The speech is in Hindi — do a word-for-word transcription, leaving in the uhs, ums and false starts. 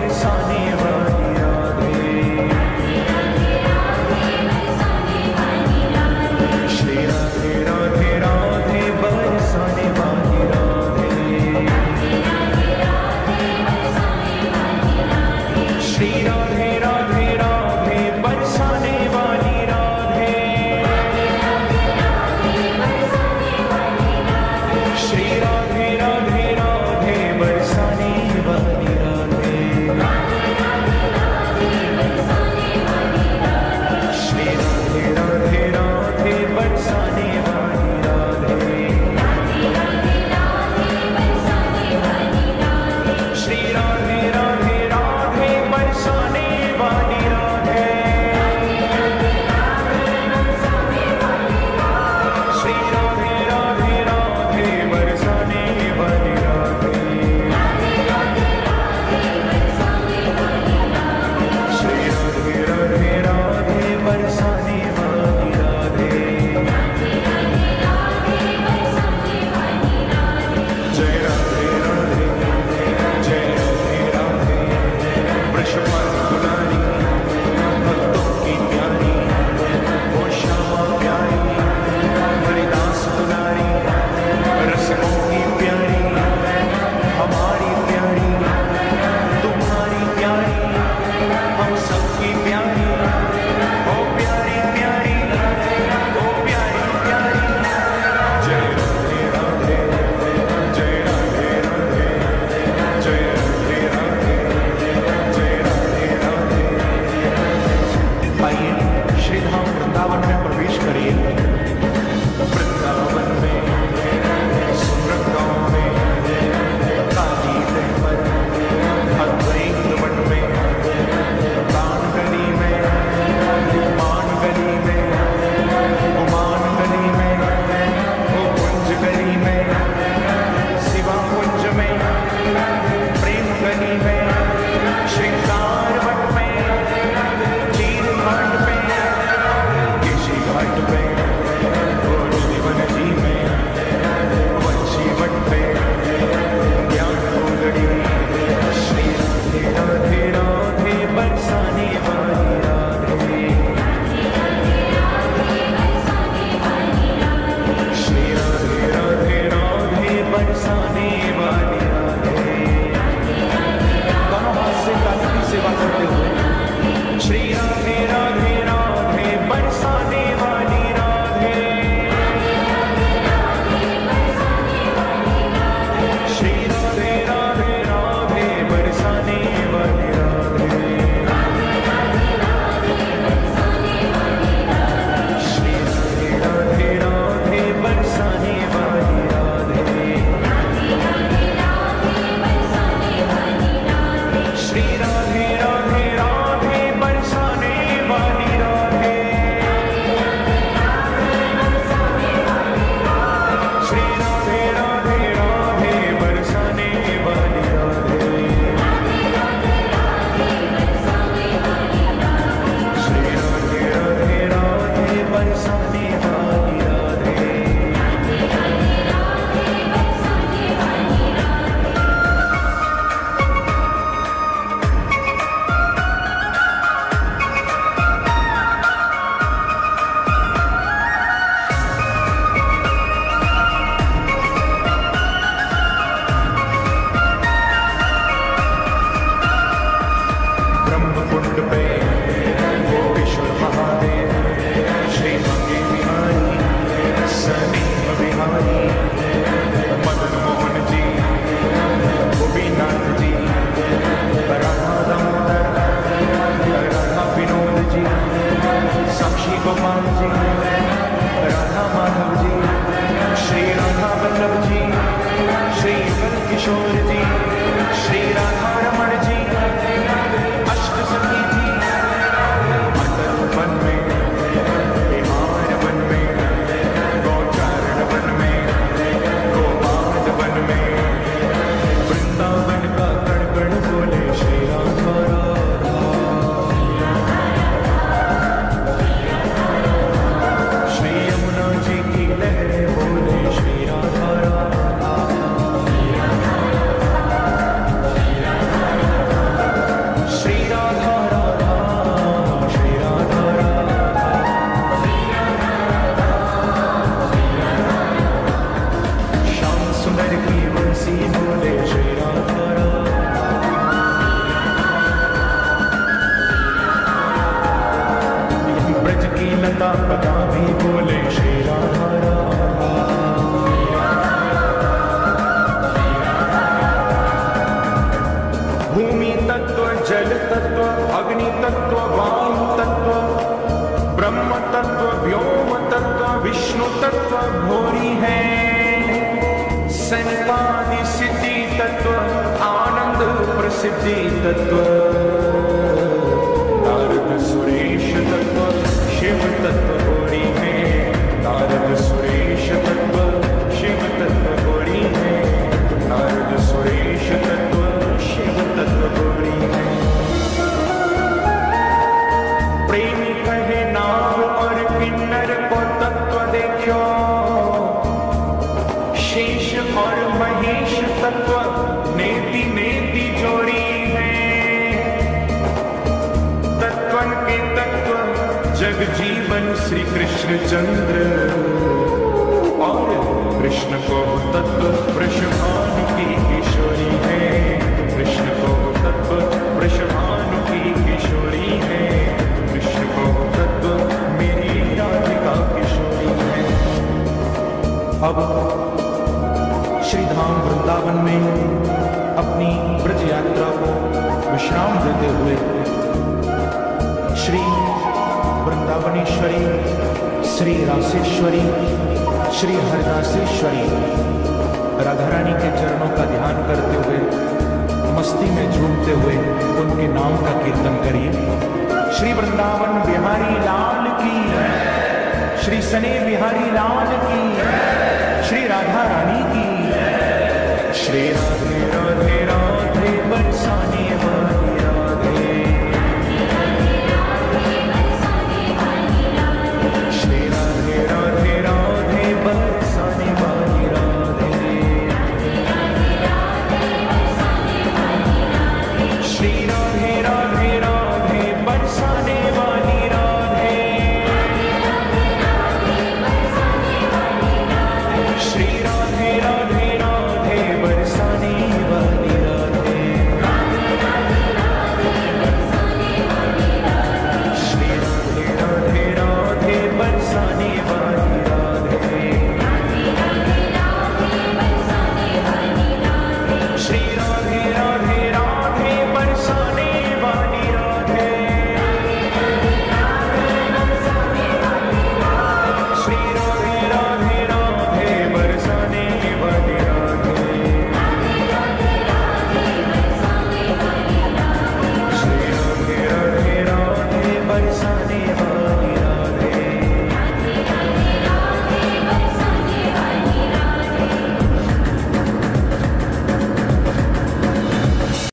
बरसाने वाली राधे। श्री राधे राधे राधे बरसाने वाली राधे। श्री राधे राधे राधे बरसाने वाली राधे। श्री राधे राधे राधे बरसाने वाली राधे। श्री राधे राधे राधे बरसाने वाली राधे। श्री राधे राधे राधे बरसाने वाली राधे। श्री राधे राधे राधे बरसाने वाली राधे। श्री राधे राधे राधे बरसाने वाली राधे। जय राधे राधे जय राधे राधे वृषभान दुलारी भक्तों की प्यारी वो श्यामा प्यारी हरिदास दुलारी रसिकों की प्यारी हमारी प्यारी तुम्हारी प्यारी हम सबकी प्यारी ओ प्यारी प्यारी ओ प्यारी प्यारी। जय राधे राधे जय राधे राधे जय राधे राधे जय राधे राधे। आइए श्रीधाम वृंदावन में प्रवेश करिए। वृंदावन में सुंदर गांव में काली तहमत अद्वैत वन में प्राण गली में मान गली में गुमान गली में गोकुंज गली में शिवा कुंज में प्रेम गली में श्रृंगार वट में चीर घाट पे केशी घाट पे और जीवन जी में वंशी वट पे ज्ञान गोलड़ी। श्री राधे राधे राधे बरसाने वाली राधे। श्री राधे राधे राधे बरसाने वाली राधे। दोनों हाथ से काली की सेवा करते हुए श्री राधे राधे राधे बरसाने वाली राधे। श्री राधे राधे राधे बरसाने वाली राधे। श्री राधे राधे राधे बरसाने वाली राधे। श्री राधे राधे राधे बरसाने वाली राधे। श्री राधे राधे राधे बरसाने वाली राधे। श्री राधे राधे राधे बरसाने वाली राधे। ब्रह्मकुंड पे गोपेश्वर महादेव श्री मंगे बिहारी समीप बिहारी मदन मोहन जी गोपीनाथ जी राधा दामोदर राधा विनोद जी साक्षी गोपाल जी राधा माधव जी श्री राधा वल्लभ जी श्री युगल किशोर जी श्री राधा रमण जी अष्ट सखी जी जल तत्व, अग्नि तत्व, वायु तत्व, ब्रह्म तत्व, व्योम तत्व, विष्णु तत्व भोरी है। सनिपादि सिद्धि तत्व, आनंद प्रसिद्धि तत्व, नारद सुरेश तत्व, शिव तत्व भोरी है। नारद सुरेश तत्व, शिव तत्व भोरी है। नारद सुरेश तत्व, शिव तत्व भोरी है। प्रेमी कहे नाग और किन्नर को तत्व देखो, शेष और महेश तत्व नेति नेति जोड़ी है। तत्वन के तत्व जग जीवन श्री कृष्ण चंद्र, और कृष्ण को तत्व वृषभानु की किशोरी है। कृष्ण को तत्व वृषभानु की किशोरी है। कृष्ण को तत्व मेरी राधिका किशोरी है। अब श्री धाम वृंदावन में अपनी ब्रज यात्रा को विश्राम देते हुए श्री वृंदावनेश्वरी, श्री रासेश्वरी, श्री हरदासेश्वरी राधा रानी के चरणों का ध्यान करते हुए, मस्ती में झूमते हुए उनके नाम का कीर्तन करिए। श्री वृंदावन बिहारी लाल की, श्री सने बिहारी लाल की, श्री राधा रानी की। श्री राधे राधे राधे बरसाने वाली राधे, श्री राधे राधे राधे बरसाने वाली राधे, श्री राधे राधे राधे बरसाने वाली राधे, श्री राधे राधे राधे बरसाने वाली राधे, श्री राधे राधे राधे बरसाने वाली राधे, श्री राधे राधे